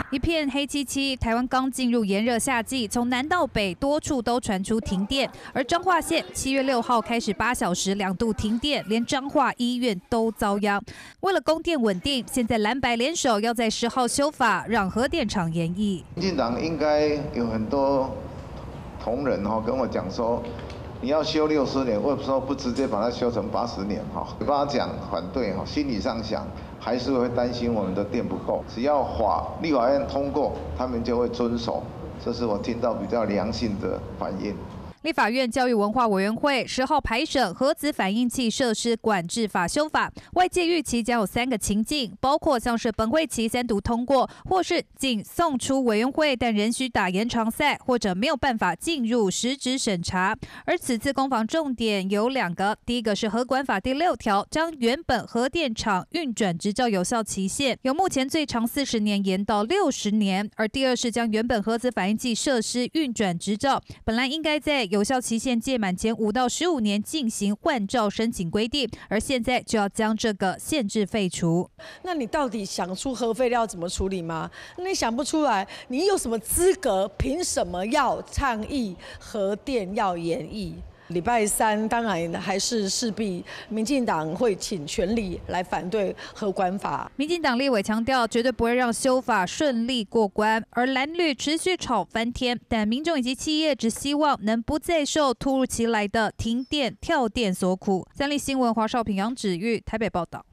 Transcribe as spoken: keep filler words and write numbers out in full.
一片黑漆漆，台湾刚进入炎热夏季，从南到北多处都传出停电。而彰化县七月六号开始八小时两度停电，连彰化医院都遭殃。为了供电稳定，现在蓝白联手要在十号修法，让核电厂延役。 民进党应该有很多同仁哈跟我讲说，你要修六十年，为什么不直接把它修成八十年哈？嘴巴讲反对哈，心理上想还是会担心我们的电不够。只要法立法院通过，他们就会遵守。这是我听到比较良性的反应。 立法院教育文化委员会十号排审核子反应器设施管制法修法，外界预期将有三个情境，包括像是本会期三读通过，或是仅送出委员会但仍需打延长赛，或者没有办法进入实质审查。而此次攻防重点有两个，第一个是核管法第六条，将原本核电厂运转执照有效期限由目前最长四十年延到六十年，而第二是将原本核子反应器设施运转执照本来应该在有效期限届满前五到十五年进行换照申请规定，而现在就要将这个限制废除。 那你到底想出核废料怎么处理吗？那你想不出来，你有什么资格？凭什么要倡议核电要延役？礼拜三当然还是势必民进党会请全力来反对核管法。 民进党立委强调，绝对不会让修法顺利过关，而蓝绿持续吵翻天，但民众以及企业只希望能不再受突如其来的停电跳电所苦。三立新闻华少平、杨芷玉台北报道。